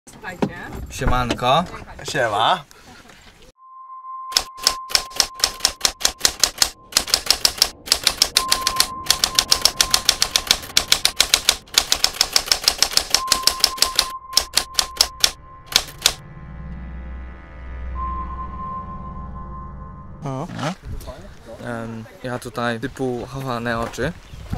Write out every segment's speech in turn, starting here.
Słuchajcie. Siemanko. Siema. Ja tutaj typu chowane oczy.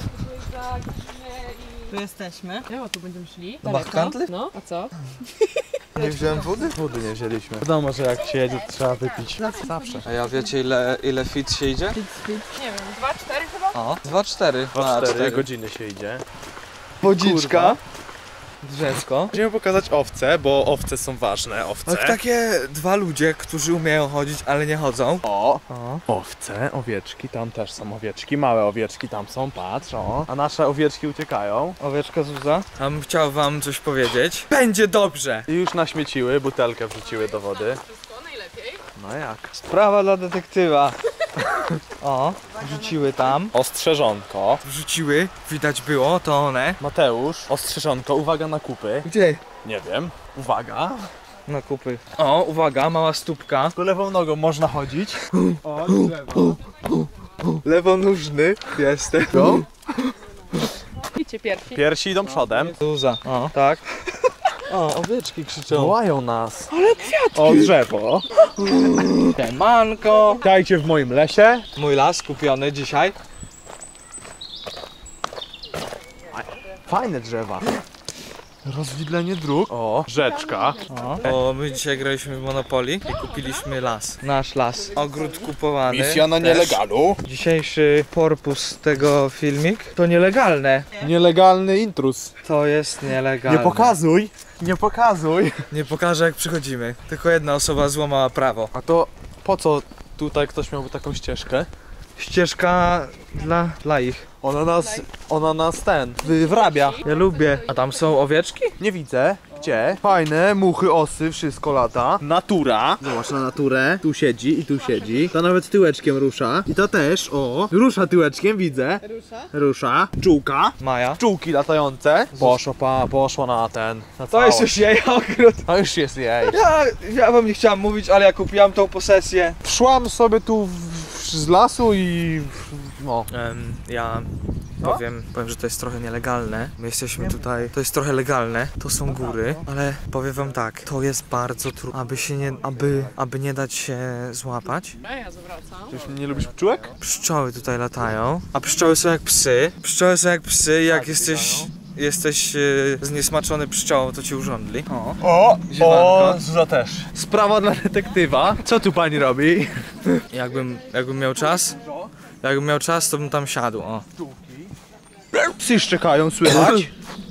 Tu jesteśmy. Ja, tu będziemy szli. Do Bachkantli? No, a co? Nie wziąłem wody? Wody nie wzięliśmy. Wiadomo, że jak się jedzie, to trzeba wypić. Zawsze. A ja wiecie ile fit się idzie? Nie wiem, 2-4 chyba? O, 2-4. 2-4 godziny się idzie. Wodziczka. Drzewko. Będziemy pokazać owce, bo owce są ważne. Owce. Tak, takie dwa ludzie, którzy umieją chodzić, ale nie chodzą. O! O. Owce, owieczki, tam też są owieczki. Małe owieczki tam są, patrz, o. A nasze owieczki uciekają. Owieczka Zuza. A bym chciał wam coś powiedzieć. Będzie dobrze! I już naśmieciły, butelkę wrzuciły do wody. Wszystko najlepiej. No jak? Sprawa dla detektywa. O, wrzuciły tam. Ostrzeżonko. Wrzuciły, widać było, to one. Mateusz, ostrzeżonko, uwaga na kupy. Gdzie? Nie wiem. Uwaga. Na kupy. O, uwaga, mała stópka. Tu lewą nogą można chodzić. O, lewo. Lewonóżny jestem. No. Idźcie pierwsi. Piersi idą przodem. Zuza. O, tak. O, owieczki krzyczą. Wołają nas. Ale kwiatki. O drzewo. Siemanko. Witajcie w moim lesie. Mój las kupiony dzisiaj. Fajne drzewa. Rozwidlenie dróg. O, rzeczka. O, my dzisiaj graliśmy w Monopoly i kupiliśmy las. Nasz las. Ogród kupowany. Misja na też. nielegalu. Dzisiejszy purpose tego filmik to nielegalne. Nielegalny intruz. To jest nielegalne. Nie pokazuj. Nie pokazuj. Nie pokażę jak przychodzimy. Tylko jedna osoba złamała prawo. A to po co tutaj ktoś miałby taką ścieżkę? Ścieżka dla ich. Ona nas wyrabia. Ja lubię. A tam są owieczki? Nie widzę. Gdzie? Fajne, muchy, osy, wszystko lata. Natura. Zobacz na naturę. Tu siedzi i tu siedzi. To nawet tyłeczkiem rusza. I to też, o. Rusza tyłeczkiem, widzę. Rusza. Czułka. Maja. Czułki latające. Poszło na ten. Na To jest już jej ogród. To już jest jej. Ja wam nie chciałem mówić, ale ja kupiłam tą posesję. Wszłam sobie tu z lasu i... no. Ja powiem, że to jest trochę nielegalne. My jesteśmy tutaj, to jest trochę legalne, to są góry, ale powiem wam tak, to jest bardzo trudne, aby nie dać się złapać. Ja zawracam. Ty już nie lubisz pszczółek? Pszczoły tutaj latają, a pszczoły są jak psy. Pszczoły są jak psy, jak jesteś zniesmaczony pszczołą, to ci urządli. O, Ziemanko. Zuza też. Sprawa dla detektywa. Co tu pani robi? Jakbym miał czas, to bym tam siadł, o. Psy szczekają, słychać?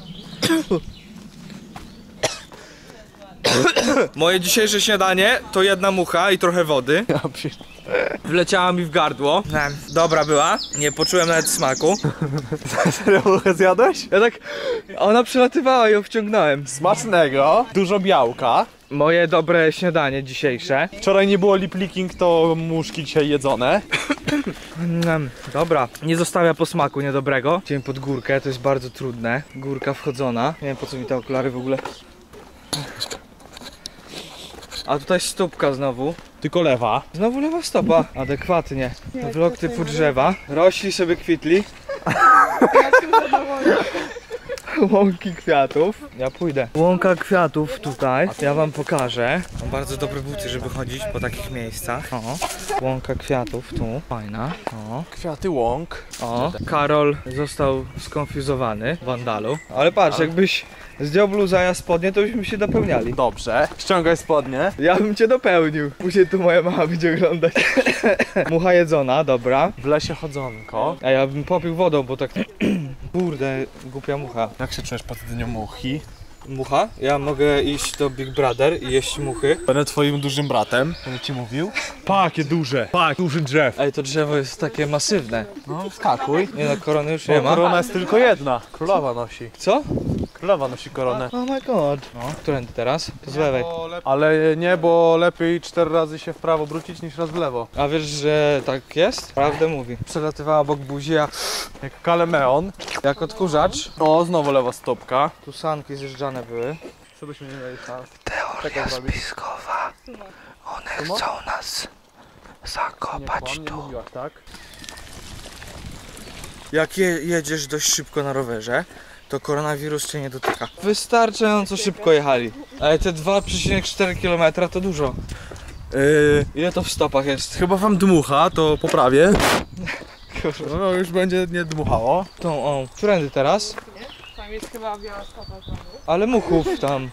Moje dzisiejsze śniadanie to jedna mucha i trochę wody. Wleciała mi w gardło. Dobra była, nie poczułem nawet smaku. Serio muchę zjadłeś? Ja tak, ona przelatywała i ją wciągnąłem. Smacznego, dużo białka. Moje dobre śniadanie dzisiejsze. Wczoraj nie było lip licking, to muszki dzisiaj jedzone. Dobra, nie zostawia posmaku niedobrego. Idziemy pod górkę, to jest bardzo trudne. Górka wchodzona. Nie wiem po co mi te okulary w ogóle. A tutaj stópka znowu. Tylko lewa. Znowu lewa stopa. Adekwatnie. Vlog typu drzewa. Rośli sobie kwitli. Łąki kwiatów. Ja pójdę. Łąka kwiatów tutaj. Ja wam pokażę. Mam bardzo dobre buty, żeby chodzić po takich miejscach. O. Łąka kwiatów tu. Fajna. O. Kwiaty łąk. O. Karol został skonfuzowany w Wandalu. Ale patrz, jakbyś zdjął bluzę, a ja spodnie, to byśmy się dopełniali. Dobrze. Ściągaj spodnie. Ja bym cię dopełnił. Później tu moja mama będzie oglądać. Mucha jedzona, dobra. W lesie chodzonko. A ja bym popił wodą, bo tak... Kurde, głupia mucha. Jak się czujesz pod dnią muchi? Mucha? Ja mogę iść do Big Brother i jeść muchy. Będę twoim dużym bratem. Będę ci mówił. Jakie duże. Duży drzew. Ej, to drzewo jest takie masywne. No, skakuj. Nie no, korony już nie Bo ma. korona jest tylko jedna. Królowa nosi. Co? Królowa nosi koronę. Oh my god. No, którędy teraz? To z lewej. Ale nie, bo lepiej 4 razy się w prawo wrócić niż raz w lewo. A wiesz, że tak jest? Prawdę mówi. Przelatywała obok buzi, a Jak kalemeon. jak odkurzacz. O, znowu lewa stopka. Tu sanki zjeżdżane były. Co byśmy nie mieli szans? Teoria spiskowa. One chcą nas zakopać Nie tu. mówiłaś, tak? Jak jedziesz dość szybko na rowerze, to koronawirus cię nie dotyka. Wystarczająco szybko jechali. Ale te 2,4 km to dużo. Ile to w stopach jest? Chyba wam dmucha, to poprawię. No już będzie nie dmuchało. Tą, o, którędy teraz? Tam jest chyba biała stopa znowu. Ale muchów tam.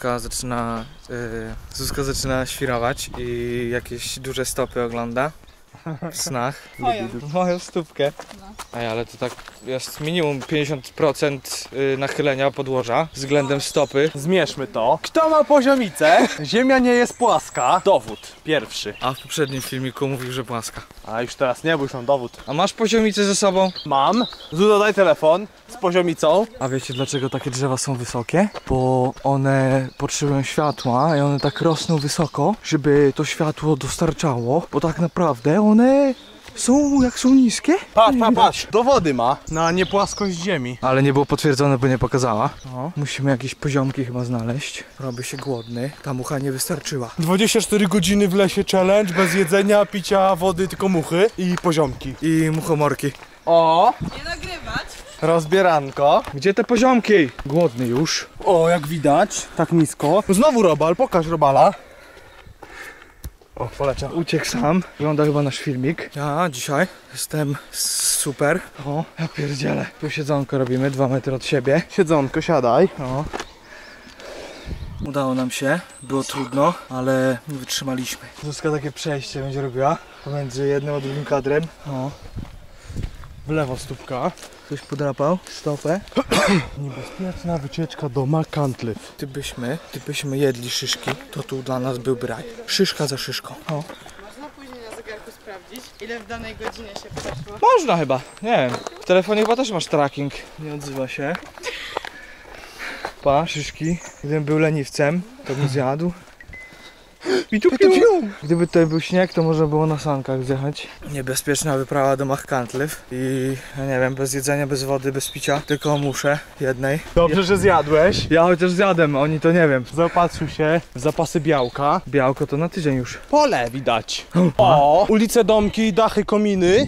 Zuzka zaczyna świrować i jakieś duże stopy ogląda w snach. Moją stópkę. Ej, ale to tak jest minimum 50% nachylenia podłoża względem stopy. Zmierzmy to. Kto ma poziomicę? Ziemia nie jest płaska. Dowód pierwszy. A w poprzednim filmiku mówił, że płaska. A już teraz nie, bo już mam dowód. A masz poziomicę ze sobą? Mam. Zuzo, daj telefon z poziomicą. A wiecie dlaczego takie drzewa są wysokie? Bo one potrzebują światła i one tak rosną wysoko, żeby to światło dostarczało. Bo tak naprawdę one są, jak są niskie. Patrz. Dowody ma na niepłaskość ziemi. Ale nie było potwierdzone, bo nie pokazała. O, musimy jakieś poziomki chyba znaleźć. Robię się głodny. Ta mucha nie wystarczyła. 24 godziny w lesie challenge, bez jedzenia, picia, wody, tylko muchy i poziomki. I muchomorki. O, Nie nagrywać. rozbieranko. Gdzie te poziomki? Głodny już. O, jak widać, tak nisko. Znowu robal, pokaż robala. O, poleciał. Uciekł sam. Wygląda chyba nasz filmik. Ja dzisiaj jestem super. O, ja pierdzielę. Tu siedzonko robimy, 2 metry od siebie. Siedzonko, siadaj. O. Udało nam się. Było trudno, ale wytrzymaliśmy. Zuzka takie przejście będzie robiła pomiędzy jednym a drugim kadrem. O. W lewo stópka. Ktoś podrapał stopę. Niebezpieczna wycieczka do Makantliff. Gdybyśmy jedli szyszki, to tu dla nas byłby raj. Szyszka za szyszką. O. Można później na zegarku sprawdzić, ile w danej godzinie się przeszło. Można chyba, nie wiem. W telefonie chyba też masz tracking. Nie odzywa się. Pa, szyszki. Gdybym był leniwcem, to bym zjadł. Gdyby tutaj był śnieg, to można było na sankach zjechać. Niebezpieczna wyprawa do Makantliff i ja nie wiem, bez jedzenia, bez wody, bez picia, tylko muszę jednej. Dobrze, że zjadłeś. Ja chociaż zjadłem, oni to nie wiem. Zaopatrzył się w zapasy białka. Białko to na tydzień już. Pole widać. O, ulice, domki, dachy, kominy.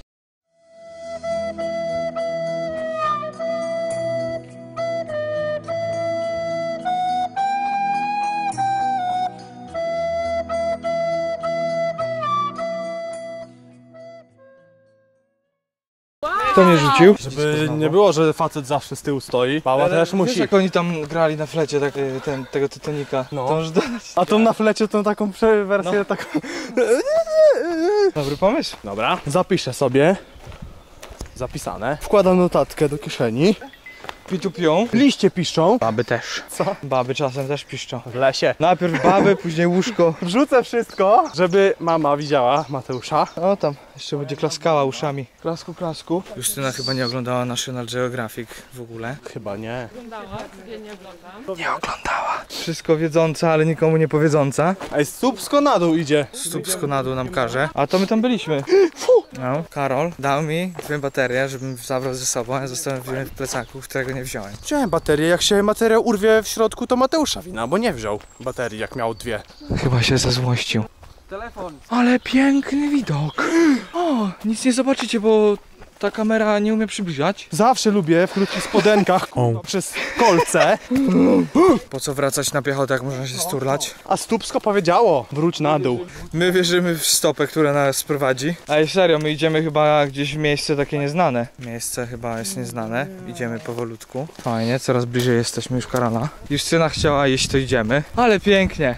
Kto mnie rzucił? Żeby nie było, że facet zawsze z tyłu stoi. Baba też Wiesz, musi. jak oni tam grali na flecie tak, tego Titanica. No. To już A tą na flecie tą taką wersję taką. dobry pomysł. Dobra, zapiszę sobie. Zapisane. Wkładam notatkę do kieszeni. Pitu pią. Liście piszczą. Baby też. Co? Baby czasem też piszczą. W lesie. Najpierw baby, później łóżko. Wrzucę wszystko, żeby mama widziała Mateusza. O tam, jeszcze będzie klaskała uszami. Klasku, klasku. Justyna chyba nie oglądała National Geographic w ogóle. Chyba nie. Oglądała, ja nie oglądam. Nie oglądała. Wszystko wiedząca, ale nikomu nie powiedząca. Ej, Słupsko na dół idzie. Słupsko na dół nam każe. A to my tam byliśmy. No, Karol dał mi 2 baterie, żebym zabrał ze sobą, a zostawiłem w plecaku, którego nie wziąłem. Wziąłem baterię, jak się materiał urwie w środku, to Mateusza wina, bo nie wziął baterii, jak miał 2. Chyba się zezłościł. Telefon. Ale piękny widok. O, nic nie zobaczycie, bo ta kamera nie umie przybliżać. Zawsze lubię w krótkich spodenkach przez kolce. Po co wracać na piechotę, jak można się sturlać? A Słupsko powiedziało, wróć na dół. My wierzymy w stopę, która nas prowadzi. Ej, serio, my idziemy chyba gdzieś w miejsce takie nieznane. Miejsce chyba jest nieznane. Idziemy powolutku. Fajnie, coraz bliżej jesteśmy już Karola. Justyna chciała iść, to idziemy. Ale pięknie.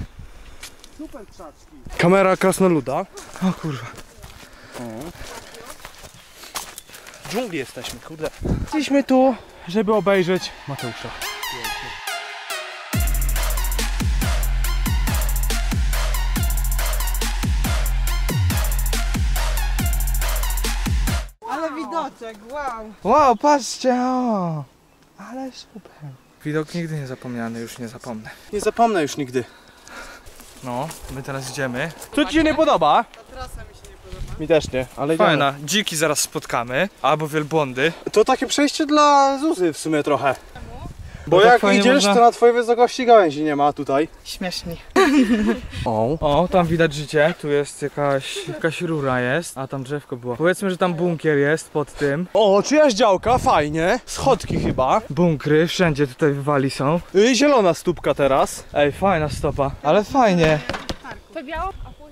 Kamera krasnoluda. O kurwa. W dżungli jesteśmy, kurde. Jesteśmy tu, żeby obejrzeć Mateusza. Ale widoczek, wow. Wow, patrzcie, o. Ale super. Widok nigdy nie zapomniany, już nie zapomnę. Nie zapomnę już nigdy. No, my teraz idziemy. Co ci się nie podoba? Ta trasa mi się nie podoba. Mi też nie, ale idziemy. Fajna, dziki zaraz spotkamy, albo wielbłądy. To takie przejście dla Zuzy w sumie trochę. Bo No tak jak fajnie idziesz, można- to na twojej wysokości gałęzi nie ma tutaj. Śmieszni. O, tam widać życie, tu jest jakaś rura jest, a tam drzewko było. Powiedzmy, że tam bunkier jest pod tym. O, czyjaś działka, fajnie. Schodki chyba. Bunkry, wszędzie tutaj wywali są. Zielona stópka teraz. Ej, fajna stopa, ale fajnie. To biało?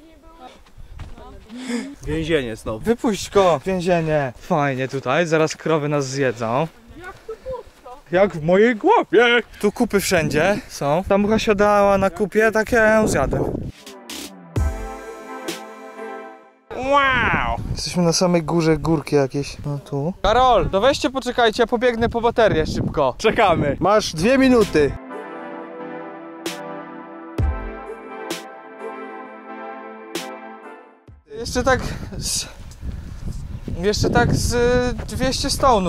Więzienie znowu. Wypuść go, więzienie. Fajnie tutaj, zaraz krowy nas zjedzą. Jak w mojej głowie. Tu kupy wszędzie są. Ta mucha siadała na kupie, tak ja ją zjadłem. Wow! Jesteśmy na samej górze górki jakieś. No tu. Karol, to weźcie poczekajcie, ja pobiegnę po baterię szybko. Czekamy. Masz 2 minuty. Jeszcze tak z 200 stonów.